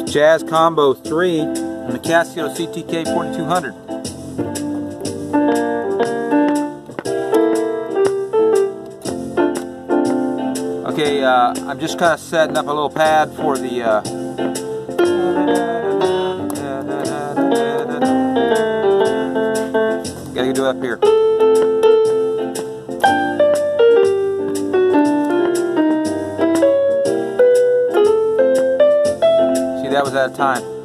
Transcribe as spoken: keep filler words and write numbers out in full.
Jazz Combo three on the Casio C T K forty-two hundred. Okay, uh, I'm just kind of setting up a little pad for the uh, gotta do it up here. See, that was out of time.